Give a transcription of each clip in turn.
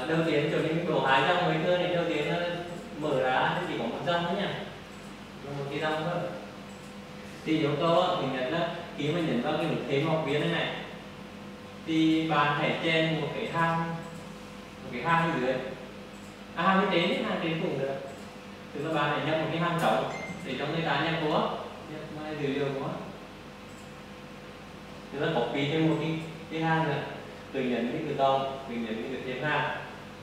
đầu tiên cho nên đổ 2 dòng mấy thơ này đầu tiên nó mở ra thì chỉ có 1 dòng thôi nha, một cái dòng thôi. Thì yêu cầu mình nhận là khi mà nhấn vào cái nút thêm học viên này thì bạn hãy chèn một cái hàm ở dưới, hàm trên cùng được, tức là bạn hãy nhập một cái hàm trống để trong người ta nhập vô dữ liệu của, tức là copy thêm một cái hàm nữa, từ nhấn cái từ đầu, từ nhấn cái từ thêm hàm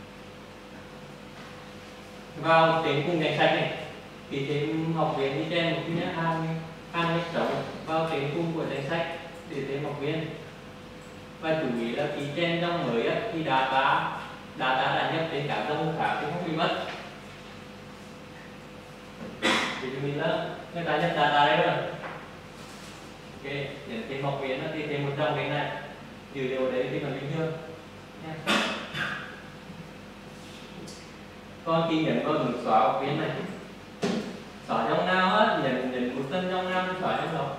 vào trên cùng danh sách này thì thêm học viên đi chèn một cái hàm trống vào trên cùng của danh sách để thêm học viên. Và chú ý là khi chèn dòng mới thì data đã nhập đến các dòng khác thì không bị mất. Thì chúng mình là người ta nhập data đây rồi. Ok, nhấn thêm học viên thì thêm một dòng cái này, dữ liệu đấy thì còn bình thường. Còn khi nhấn vào nút xóa học viên này, xóa dòng nào nhấn một lần dòng nào thì xóa dòng đó.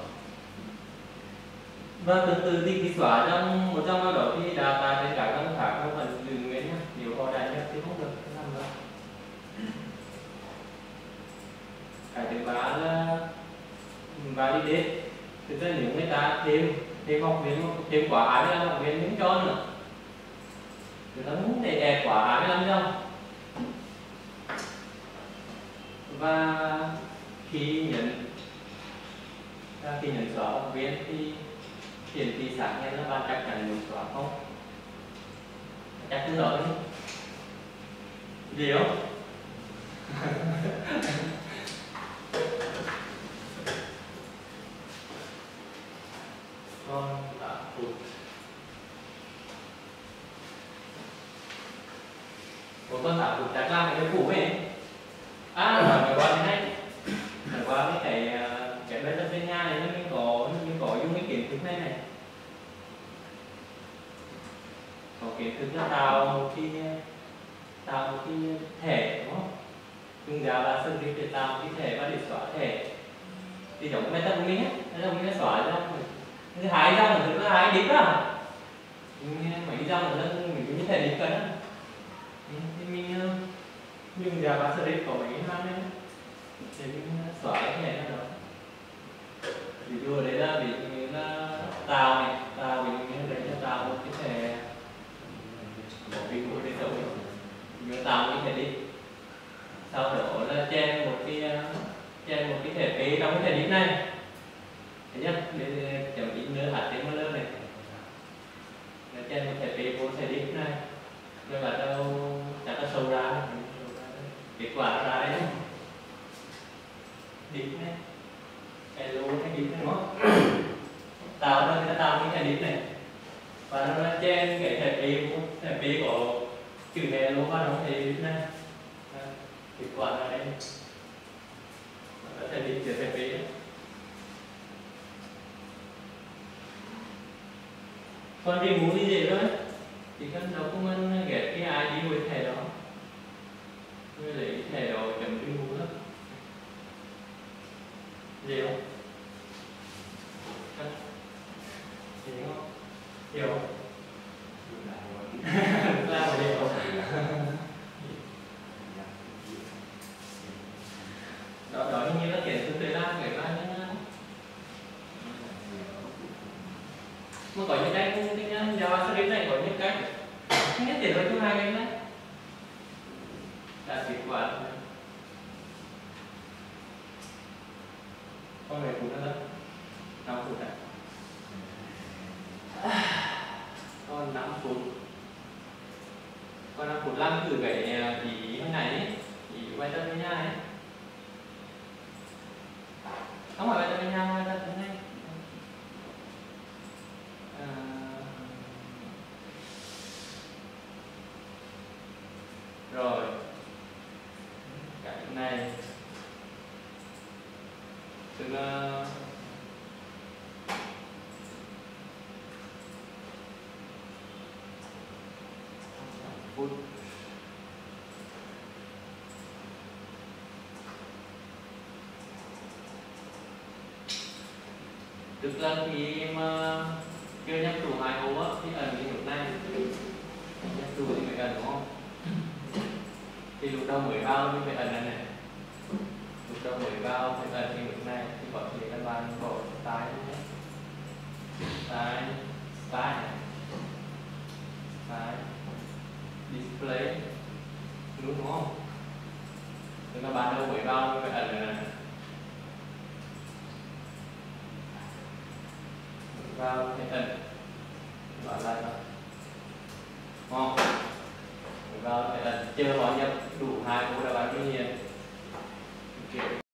Và từ từ thì khi xóa trong một dòng nào đó thì data trên các dòng khác nó vẫn giữ nguyên nhé. Nếu họ đã nhập thì không được làm nữa. Cái thứ ba là validate, tức là nếu người ta thêm học viên, thêm quá 25 học viên không cho nữa, người ta muốn để ép quá 25 dòng. Và khi nhấn xóa học viên thì hiển thị xác nhận là bạn chắc chắn muốn xóa không? Chắc chắn rồi. Gì không? Con đã phụt. Con đã phụt chắc làm cái phủ ấy. Nói qua thế này. Nói qua cái bên bên nhà này mình có dùng cái kiến thức này. Có kiến thức là tạo một cái thẻ, đúng không? Dùng Java script để tạo một cái thẻ và để xóa thẻ. Thì giống method của mình nó xóa ra. Thứ hai dòng là thứ hai đít đó. Mấy dòng là mình như thẻ đít cần á. Thì mình dùng Java script có mấy cái hàm này để mình xóa cái thẻ ra đó. Ví dụ ở đây là ví dụ như là tạo ví dụ như đấy là tạo một cái thẻ một ví dụ để dấu như tạo một cái thẻ đi, sau đó là chèn một cái thẻ phí trong cái thẻ đít này, thấy chưa? Để chấm ít nữa HTML này, là chèn một thẻ phí vô thẻ đít này, rồi bắt đầu chắc là sâu ra kết quả ra đấy đít này. Hello cái đít này đúng không? Tạo ra người ta tạo cái thẻ đít này và nó là trên cái thẻ phí của chữ hello và nó thẻ đít này. Kết quả là đây thẻ đít chữ thẻ phí đấy. Còn thì muốn gì vậy thôi, chỉ cần document get cái ID của thẻ đó, rồi lấy thẻ đó chấm remove đó. Hiểu không? Hiểu không? Làm một điều đó hình như là kiện thực tế ra người ta mà có những cách JavaScript này có những cách không nhất thiết phải thứ hai cái đấy là kết quả con này phút nữa đó 5 phút này còn 5 phút làm thử cái ý hồi này ấy, ý bài tập với nhà ấy, không phải bài tập với nhà mà là thế này. Rồi cái này tức là phút tức là khi mà chưa nhập đủ 2 ô thì ẩn cái nút này nhập đủ thì phải cần, đúng không? thì lúc đầu mới vào mình phải ấn này này, lúc đầu mới vào phải ấn cái nút này thì có thể là bạn bỏ style nhé, style này, style display nút đúng không? Tức là bạn đâu mới vào mình phải ấn này này, vào phải ấn gọi lại thôi, ngon vào phải ấn chờ họ nhập đủ 2 cú là bạn ghi nhận